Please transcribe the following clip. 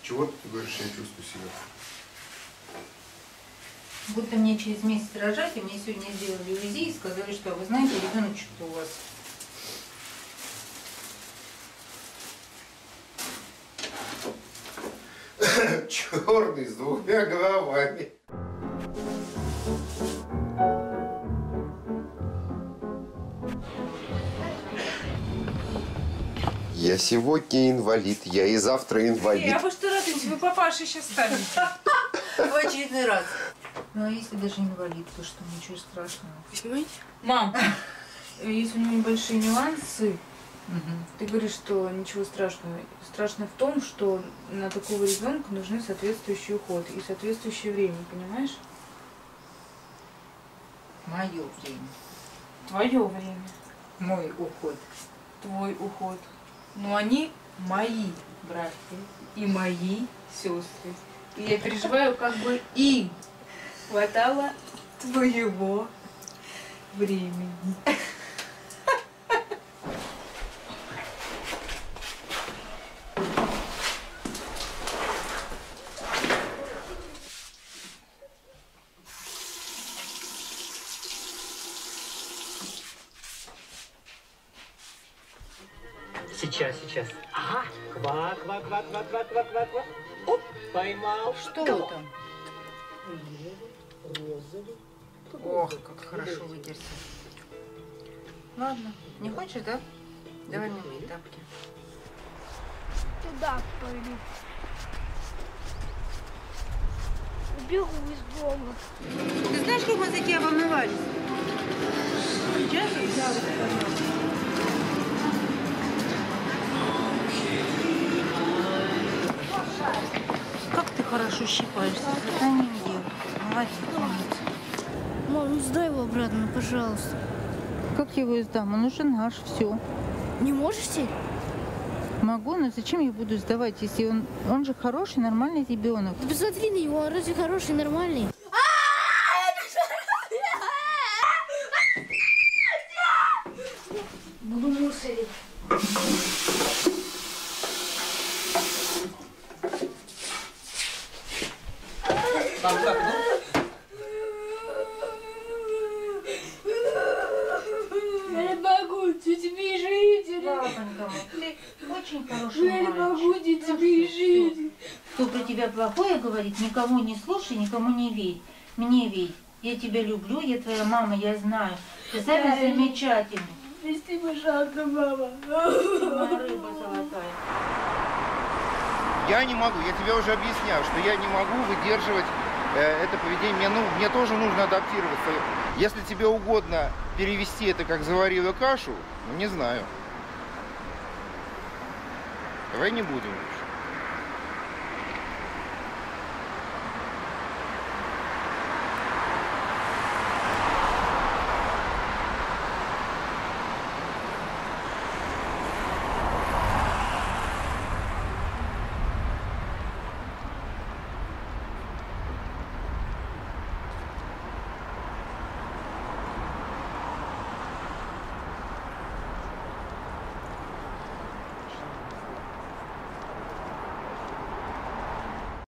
Чего ты говоришь, я чувствую себя? Будто мне через месяц рожать, и мне сегодня сделали УЗИ и сказали, что вы знаете, ребеночек-то у вас. Черный с двумя головами. Я сегодня инвалид, я и завтра инвалид. А вы что радуетесь, вы папашей сейчас станете. В очередной раз. Ну а если даже инвалид, то что, ничего страшного. Понимаете? Мам, если у него небольшие нюансы, ты говоришь, что ничего страшного. Страшно в том, что на такого ребенка нужны соответствующий уход и соответствующее время, понимаешь? мое время, Твое время, мой уход. твой уход. Но они мои братья и мои сестры. И я переживаю, как бы им хватало твоего времени. Сейчас. Ага. Квак. Оп, поймал. Что там? Розовый. Ох, как хорошо вытерся. Ладно, не хочешь, да? Давай мне мои тапки. Туда пойду. Убегу из дома. Ты знаешь, как мы за тебя волновались? Сейчас? Как ты хорошо щипаешься. Это не делай. Молодец, умница. Мам, сдай его обратно, пожалуйста. Как я его издам? Он уже наш, все. Не можете? Могу, но зачем я буду сдавать, если он же хороший, нормальный ребенок. Да посмотри на него, он разве хороший, нормальный? Буду мусорить. Там как, ну? Я не могу, тебе жить. Папонька, ты очень хороший Я не мальчик. могу тебе жить. Кто про тебя плохое говорит, никому не слушай, никому не верь. Мне верь. Я тебя люблю, я твоя мама, я знаю. Ты самый замечательный. Прости, пожалуйста, мама. Моя рыба золотая. Я не могу, я тебе уже объяснял, что я не могу выдерживать это поведение. Мне тоже нужно адаптироваться. Если тебе угодно перевести это как заварила кашу, ну не знаю. Давай не будем.